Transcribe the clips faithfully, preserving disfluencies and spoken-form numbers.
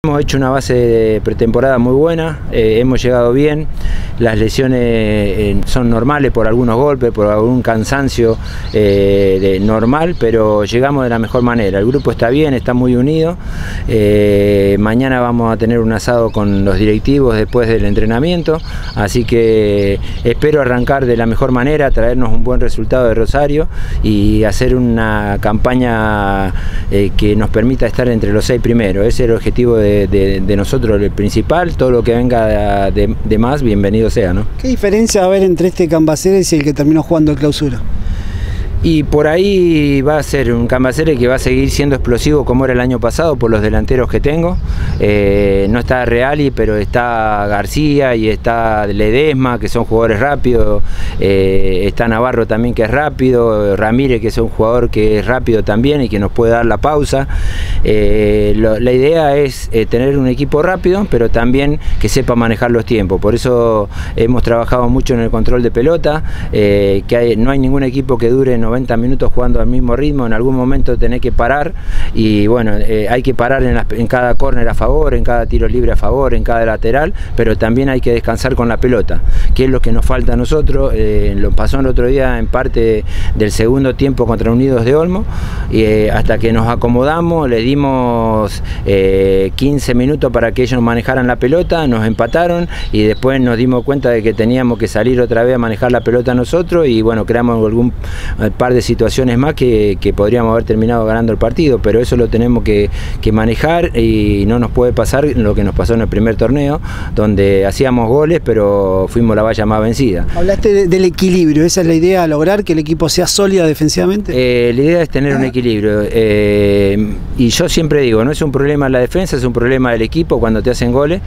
Hemos hecho una base de pretemporada muy buena, eh, hemos llegado bien, las lesiones eh, son normales por algunos golpes, por algún cansancio eh, de, normal, pero llegamos de la mejor manera. El grupo está bien, está muy unido. Eh, mañana vamos a tener un asado con los directivos después del entrenamiento, así que espero arrancar de la mejor manera, traernos un buen resultado de Rosario y hacer una campaña eh, que nos permita estar entre los seis primeros. Ese es el objetivo de De, de, de nosotros, el principal. Todo lo que venga de, de más, bienvenido sea, ¿no? ¿Qué diferencia va a haber entre este Cambaceres y el que terminó jugando el Clausura? Y por ahí va a ser un Cambaceres que va a seguir siendo explosivo como era el año pasado por los delanteros que tengo. Eh, no está Reali, pero está García y está Ledesma, que son jugadores rápidos. Eh, está Navarro también, que es rápido. Ramírez, que es un jugador que es rápido también y que nos puede dar la pausa. Eh, lo, la idea es eh, tener un equipo rápido, pero también que sepa manejar los tiempos. Por eso hemos trabajado mucho en el control de pelota, eh, que hay, no hay ningún equipo que dure noventa minutos jugando al mismo ritmo. En algún momento tenés que parar y bueno, eh, hay que parar en, la, en cada córner a favor, en cada tiro libre a favor, en cada lateral, pero también hay que descansar con la pelota, que es lo que nos falta a nosotros. Eh, lo pasó el otro día en parte del segundo tiempo contra Unidos de Olmo, y eh, hasta que nos acomodamos, le dimos eh, quince minutos para que ellos manejaran la pelota, nos empataron y después nos dimos cuenta de que teníamos que salir otra vez a manejar la pelota nosotros y bueno, creamos algún par de situaciones más que, que podríamos haber terminado ganando el partido, pero eso lo tenemos que, que manejar y no nos puede pasar lo que nos pasó en el primer torneo, donde hacíamos goles pero fuimos la valla más vencida. Hablaste de, del equilibrio, ¿esa es la idea, lograr que el equipo sea sólido defensivamente? Eh, la idea es tener un equilibrio eh, y yo siempre digo, no es un problema la defensa, es un problema del equipo cuando te hacen goles,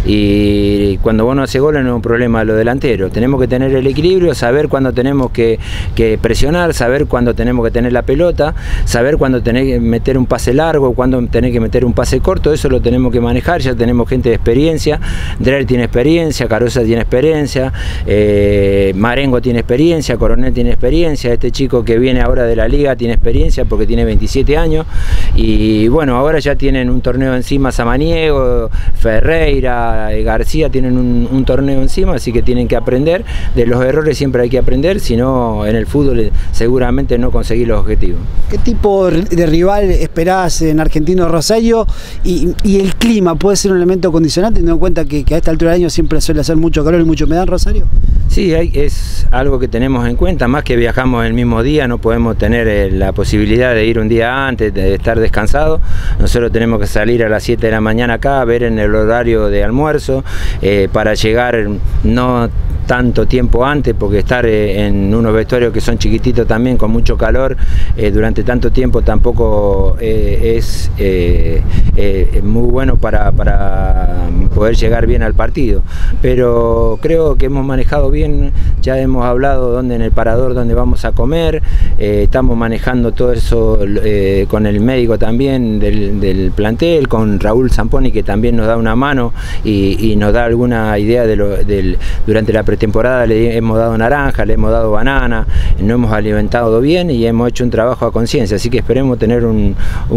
y cuando vos no haces goles no es un problema de los delanteros. Tenemos que tener el equilibrio, saber cuándo tenemos que, que presionar, saber cuándo tenemos que tener la pelota, saber cuándo tenés que meter un pase largo, cuándo tenés que meter un pase corto. Eso lo tenemos que manejar. Ya tenemos gente de experiencia, Dreher tiene experiencia, Carosa tiene experiencia, eh, Marengo tiene experiencia, Coronel tiene experiencia, este chico que viene ahora de la liga tiene experiencia porque tiene veintisiete años, y bueno, ahora ya tienen un torneo encima Samaniego, Ferreira, García tienen un, un torneo encima, así que tienen que aprender. De los errores siempre hay que aprender, si no en el fútbol seguramente no conseguir los objetivos. ¿Qué tipo de rival esperás en Argentino Rosario? Y, y el clima, ¿puede ser un elemento condicionante, teniendo en cuenta que, que a esta altura del año siempre suele hacer mucho calor y mucha humedad en Rosario? Sí, hay, es algo que tenemos en cuenta, más que viajamos el mismo día, no podemos tener eh, la posibilidad de ir un día antes, de estar descansados. Nosotros tenemos que salir a las siete de la mañana acá, ver en el horario de almuerzo, eh, para llegar no tanto tiempo antes, porque estar eh, en unos vestuarios que son chiquititos también, con mucho calor, eh, durante tanto tiempo tampoco eh, es eh, eh, muy bueno para, para poder llegar bien al partido. Pero creo que hemos manejado bien, ya hemos hablado dónde en el parador, dónde vamos a comer, eh, estamos manejando todo eso eh, con el médico también del, del plantel, con Raúl Zamponi, que también nos da una mano y, y nos da alguna idea de lo, del, durante la pretemporada le hemos dado naranja, le hemos dado banana, nos hemos alimentado bien y hemos hecho un trabajo a conciencia, así que esperemos tener un,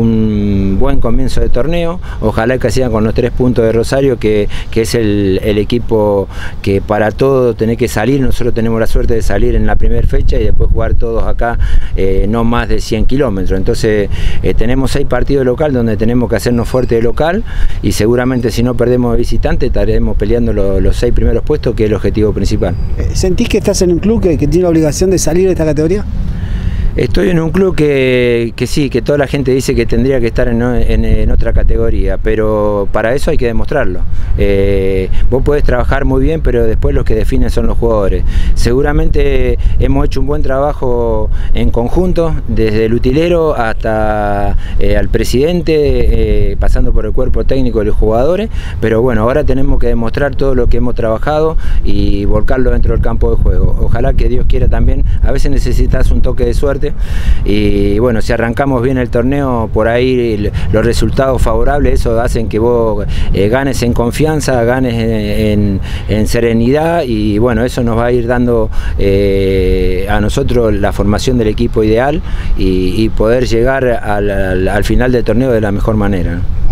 un buen comienzo de torneo. Ojalá que sigan con los tres puntos de Rosario, que, que es el, el equipo que para todo tenés que salir. Nosotros tenemos la suerte de salir en la primera fecha y después jugar todos acá eh, no más de cien kilómetros, entonces eh, tenemos seis partidos local donde tenemos que hacernos fuerte de local, y seguramente si no perdemos de visitante estaremos peleando lo, los seis primeros puestos, que es el objetivo principal. ¿Sentís que estás en un club que, que tiene la obligación de salir de esta categoría? Estoy en un club que, que sí, que toda la gente dice que tendría que estar en, en, en otra categoría, pero para eso hay que demostrarlo. Eh, vos podés trabajar muy bien, pero después los que definen son los jugadores. Seguramente hemos hecho un buen trabajo en conjunto, desde el utilero hasta eh, al presidente, eh, pasando por el cuerpo técnico de los jugadores, pero bueno, ahora tenemos que demostrar todo lo que hemos trabajado y volcarlo dentro del campo de juego. Ojalá que Dios quiera también, a veces necesitas un toque de suerte, y bueno, si arrancamos bien el torneo, por ahí los resultados favorables, eso hacen que vos eh, ganes en confianza, ganes en, en, en serenidad, y bueno, eso nos va a ir dando eh, a nosotros la formación del equipo ideal y, y poder llegar al, al, al final del torneo de la mejor manera.